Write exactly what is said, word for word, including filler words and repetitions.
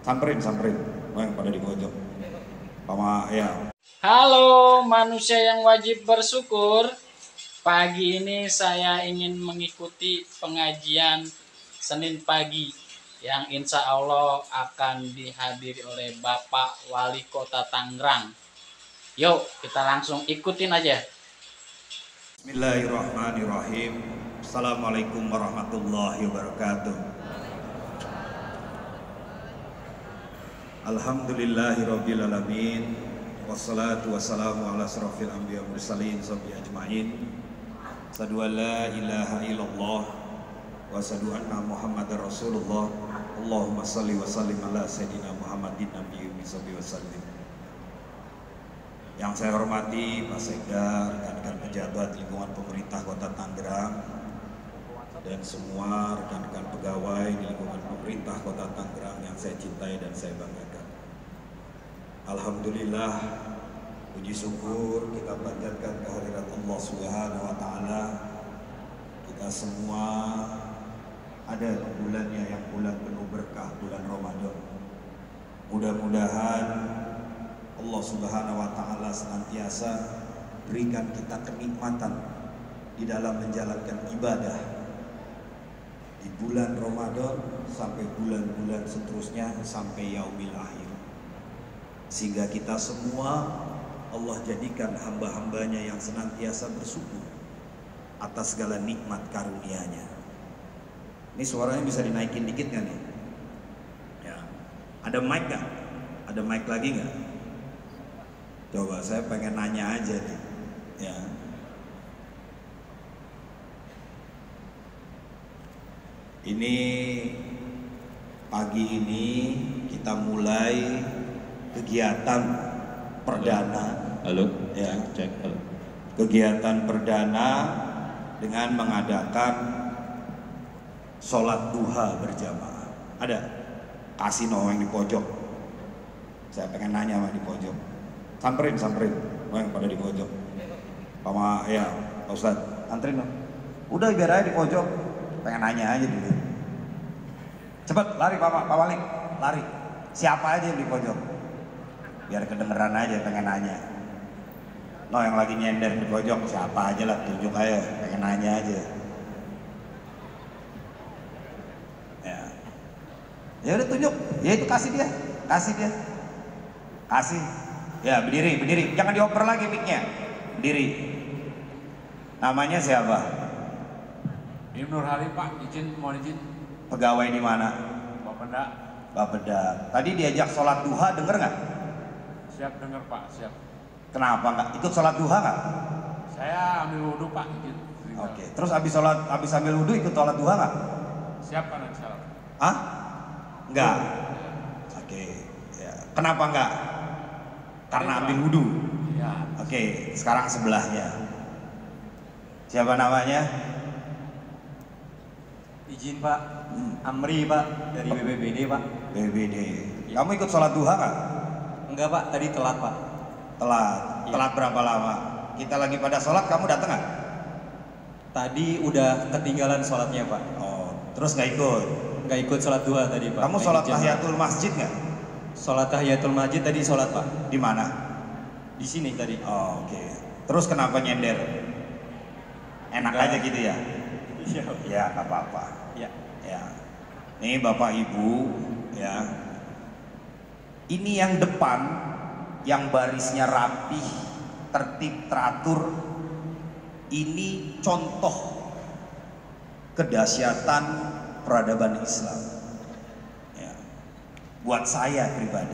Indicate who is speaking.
Speaker 1: Samperin, samperin. Oh, yang pada di pojok. Sama ya.
Speaker 2: Halo manusia yang wajib bersyukur. Pagi ini saya ingin mengikuti pengajian Senin pagi yang insya Allah akan dihadiri oleh Bapak Wali Kota Tangerang. Yuk kita langsung ikutin aja.
Speaker 1: Bismillahirrahmanirrahim. Assalamualaikum warahmatullahi wabarakatuh. Alhamdulillahirabbil alamin. Wassalatu wassalamu ala asrofil anbiya mursalin sabbi ajmain. Asyhadu an la ilaha illallah wa asyhadu anna Muhammadar Rasulullah. Allahumma shalli wa sallim ala sayyidina Muhammadin nabiyyi wa sallim. Yang saya hormati Pak Sekda, rekan-rekan pejabat lingkungan pemerintah Kota Tangerang, dan semua rekan-rekan pegawai di lingkungan pemerintah Kota Tangerang yang saya cintai dan saya banggakan. Alhamdulillah, puji syukur kita panjatkan kehadirat Allah Subhanahu wa taala. Kita semua ada di bulannya yang bulan penuh berkah, bulan Ramadan. Mudah-mudahan Allah Subhanahu wa taala senantiasa berikan kita kenikmatan di dalam menjalankan ibadah di bulan Ramadan sampai bulan-bulan seterusnya sampai yaumil akhir, sehingga kita semua Allah jadikan hamba-hambanya yang senantiasa bersyukur atas segala nikmat karunia-Nya. Ini suaranya bisa dinaikin dikit nggak nih? Ya. Ada mic nggak? Ada mic lagi nggak? Coba saya pengen nanya aja nih. Ya. Ini pagi ini kita mulai kegiatan perdana.
Speaker 3: Halo,
Speaker 1: ya.
Speaker 3: cek, cek, halo.
Speaker 1: Kegiatan perdana dengan mengadakan sholat duha berjamaah. Ada? Kasih no yang di pojok. Saya pengen nanya sama di pojok. Samperin, samperin. Oh, yang pada di pojok. Sama ya, Pak Ustadz, antrin no. Udah biar aja di pojok. Pengen nanya aja dulu. Cepet, lari Pak, Pak Wali, lari. Siapa aja yang di pojok? Biar kedengeran aja, pengen nanya. No, yang lagi nyender di pojok, siapa aja lah, tunjuk aja, pengen nanya aja. Ya, ya udah tunjuk, ya itu kasih dia, kasih dia, kasih. Ya berdiri, berdiri, jangan dioper lagi mic-nya, berdiri. Namanya siapa?
Speaker 4: Nur Halim Pak, izin, mohon izin.
Speaker 1: Pegawai di mana?
Speaker 4: Bapeda.
Speaker 1: Bapeda. Tadi diajak sholat duha, denger nggak?
Speaker 4: Siap dengar Pak, siap.
Speaker 1: Kenapa nggak ikut sholat duha nggak?
Speaker 4: Saya ambil wudhu Pak, izin.
Speaker 1: Oke. Terus habis sholat, habis ambil wudhu ikut sholat duha nggak?
Speaker 4: Siap Pak, nanti salam.
Speaker 1: Hah? Nggak. Oke. Ya. Kenapa nggak? Karena ambil wudhu.
Speaker 4: Iya.
Speaker 1: Oke. Sekarang sebelahnya. Siapa namanya?
Speaker 5: Izin Pak, hmm. Amri Pak, dari B B B D Pak.
Speaker 1: B B B D. Kamu ikut sholat duha nggak?
Speaker 5: Enggak Pak, tadi telat Pak.
Speaker 1: Telat.
Speaker 5: Ya.
Speaker 1: Telat berapa lama? Kita lagi pada sholat, kamu datang nggak?
Speaker 5: Tadi udah ketinggalan sholatnya Pak.
Speaker 1: Oh, terus nggak ikut?
Speaker 5: Nggak ikut sholat duha tadi Pak.
Speaker 1: Kamu sholat tahiyatul masjid nggak?
Speaker 5: Sholat tahiyatul masjid tadi sholat Pak.
Speaker 1: Di mana?
Speaker 5: Di sini tadi.
Speaker 1: Oh, oke. Okay. Terus kenapa nyender? Enak
Speaker 5: Enggak.
Speaker 1: aja gitu ya?
Speaker 5: Iya.
Speaker 1: Ya, nggak apa-apa.
Speaker 5: Ya.
Speaker 1: Ya. Nih Bapak Ibu, ya. Ini yang depan, yang barisnya rapih, tertib, teratur. Ini contoh kedahsyatan peradaban Islam. Ya. Buat saya pribadi.